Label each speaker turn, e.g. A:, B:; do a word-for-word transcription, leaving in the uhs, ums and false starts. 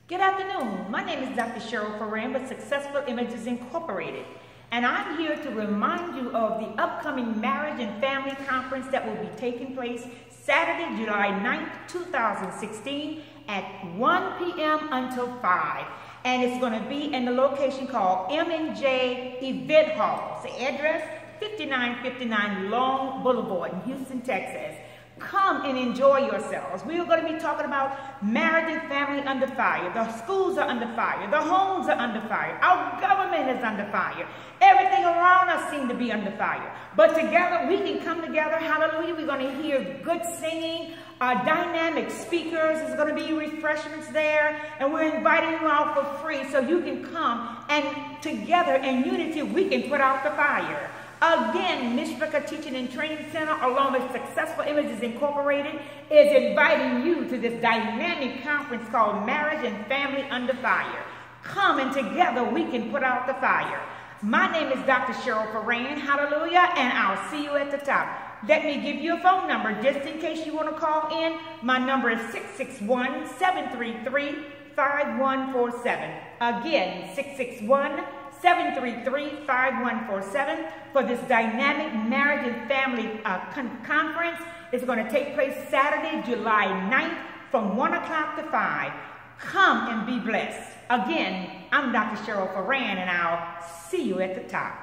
A: Good afternoon. My name is Doctor Cheryl Ferran with Successful Images Incorporated, and I'm here to remind you of the upcoming Marriage and Family Conference that will be taking place Saturday, July ninth, two thousand sixteen at one p m until five. And it's going to be in the location called M and J Event Hall. The address, fifty-nine fifty-nine Long Boulevard in Houston, Texas. Come and enjoy yourselves. We are going to be talking about marriage and family under fire. The schools are under fire. The homes are under fire. Our government is under fire. Everything around us seems to be under fire. But together, we can come together. Hallelujah. We're going to hear good singing. Our dynamic speakers. There's going to be refreshments there. And we're inviting you out for free so you can come. And together in unity, we can put out the fire. Again, Mishpachah Teaching and Training Center, along with Successful Images Incorporated, is inviting you to this dynamic conference called Marriage and Family Under Fire. Come and together we can put out the fire. My name is Doctor Cheryl Ferran, hallelujah, and I'll see you at the top. Let me give you a phone number just in case you want to call in. My number is six six one, seven three three, five one four seven. Again, six six one, seven three three, five one four seven for this dynamic marriage and family uh, con conference. It's going to take place Saturday, July ninth from one o'clock to five. Come and be blessed. Again, I'm Doctor Cheryl Ferran, and I'll see you at the top.